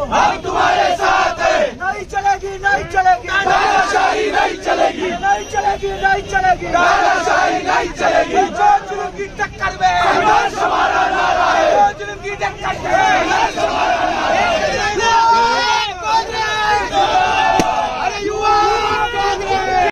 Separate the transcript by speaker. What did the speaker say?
Speaker 1: हम तुम्हारे साथ हैं।
Speaker 2: नहीं चलेगी, नहीं चलेगी,
Speaker 1: तानाशाही नहीं चलेगी,
Speaker 2: नहीं चलेगी, नहीं चलेगी,
Speaker 1: तानाशाही नहीं चलेगी।